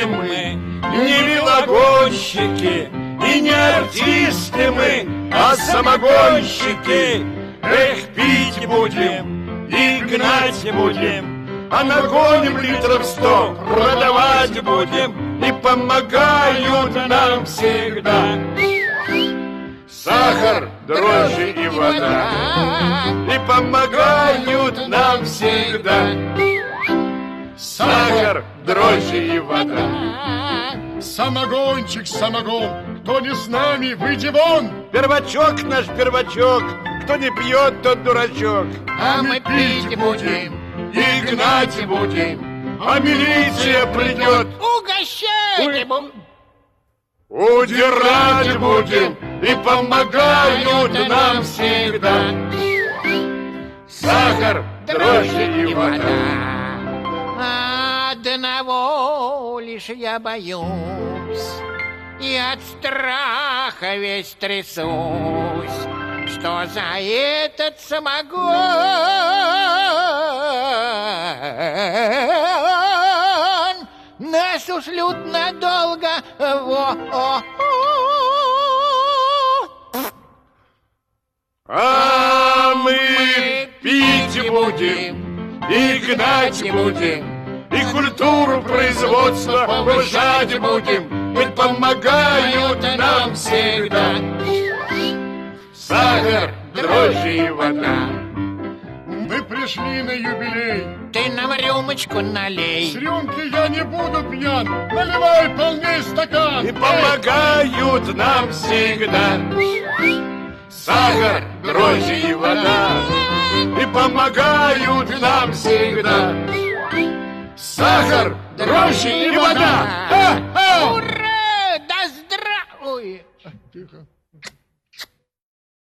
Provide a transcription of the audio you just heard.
будем мы не велогонщики и не артисты мы, а самогонщики. Эх, пить будем и гнать будем, а нагоним литров 100, продавать будем, и помогают нам всегда сахар, дрожжи и вода, и помогают нам всегда сахар, дрожжи и вода. Самогончик, самогон, кто не с нами, выйди вон. Первачок наш первачок, кто не пьет, тот дурачок. А мы пить будем и гнать будем, а милиция придет, угощать будем, удирать будем, и помогают нам всегда сахар, дрожжи и вода. Одного лишь я боюсь, и от страха весь трясусь, что за этот самогон нас ушлют надолго. А мы пить будем и гнать будем, и культуру производства повышать будем, ведь помогают нам всегда сахар, дрожжи и вода. Мы пришли на юбилей. Ты нам рюмочку налей. С рюмки я не буду пьян. Наливай полней стакан. И помогают нам всегда сахар, дрожжи и вода. И помогают нам всегда сахар, дрожжи и вода. Ура! Да здравствует! Тихо.